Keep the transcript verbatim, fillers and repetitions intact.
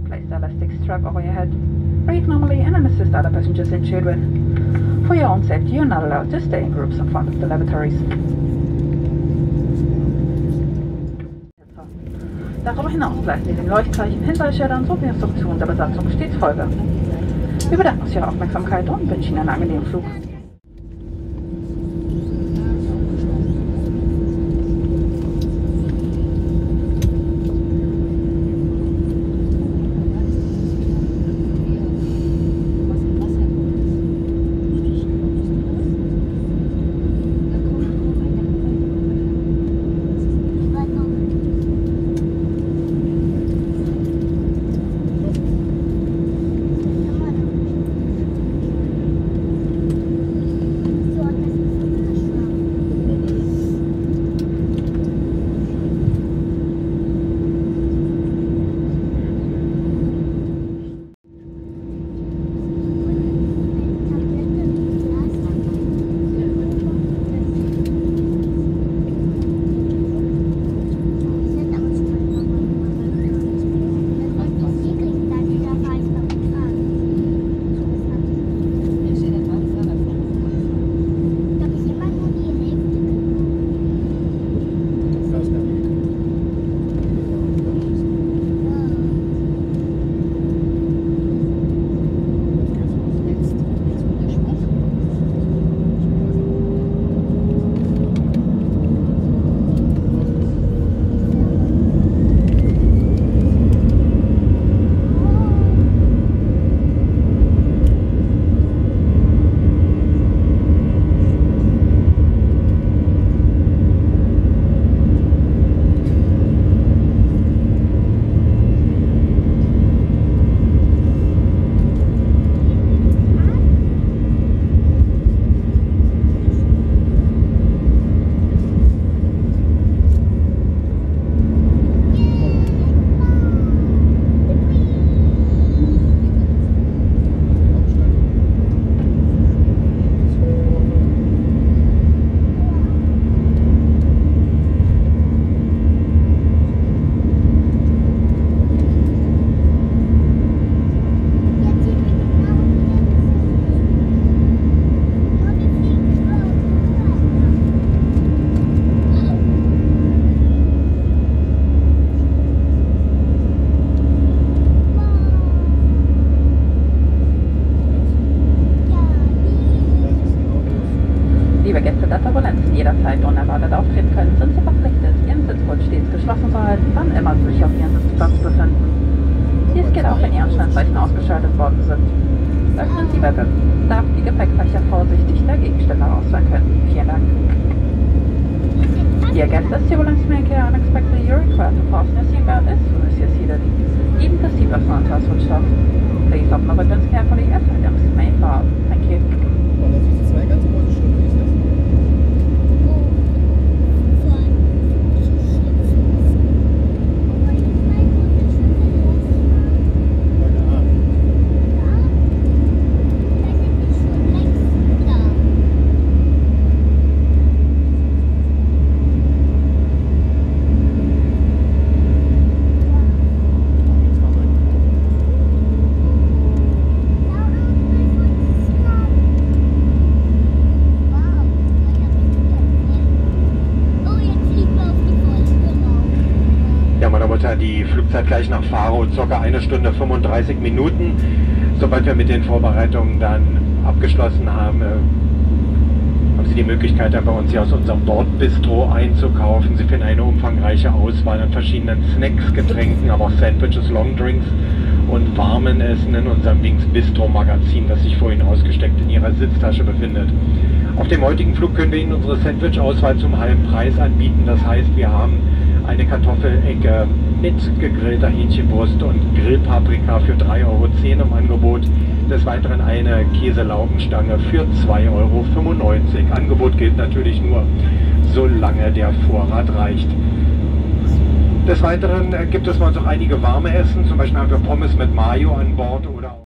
Place the elastic strap over your head. Breathe normally and then assist other passengers and children. For your own safety, you're not allowed to stay in groups in front of the lavatories. Darüber hinaus leisten Sie den Leuchtzeichen, Hinweisschildern sowie Instruktionen der Besatzung stets Folge. Wir bedanken uns für Ihre Aufmerksamkeit und wünschen Ihnen einen angenehmen Flug. Liebe Gäste, da Turbulenzen jederzeit unerwartet auftreten können, sind Sie verpflichtet, Ihren Sitzpult stets geschlossen zu halten, wann immer Sie sich auf Ihren Sitzplatz befinden. Dies geht auch, wenn Ihre Schnellzeichen ausgeschaltet worden sind. Öffnen Sie bei Bedarf die Gepäckfächer vorsichtig, da Gegenstände rausfallen können. Vielen Dank. Dear guests, as turbulence may occur unexpectedly, you're required to fasten your seatbelt as soon as you're seated. Even the seatbelt signs are switched off. Please open the windows carefully as items may fall. Thank you. Die Flugzeit gleich nach Faro, ca. eine Stunde fünfunddreißig Minuten. Sobald wir mit den Vorbereitungen dann abgeschlossen haben, äh, haben Sie die Möglichkeit, dann bei uns hier aus unserem Bordbistro einzukaufen. Sie finden eine umfangreiche Auswahl an verschiedenen Snacks, Getränken, aber auch Sandwiches, Longdrinks und warmen Essen in unserem Wings Bistro Magazin, das sich vorhin ausgesteckt in Ihrer Sitztasche befindet. Auf dem heutigen Flug können wir Ihnen unsere Sandwich-Auswahl zum halben Preis anbieten. Das heißt, wir haben eine Kartoffelecke mit gegrillter Hähnchenbrust und Grillpaprika für drei Euro zehn im Angebot. Des Weiteren eine Käselaugenstange für zwei Euro fünfundneunzig. Angebot gilt natürlich nur, solange der Vorrat reicht. Des Weiteren gibt es bei uns auch einige warme Essen. Zum Beispiel haben wir Pommes mit Mayo an Bord oder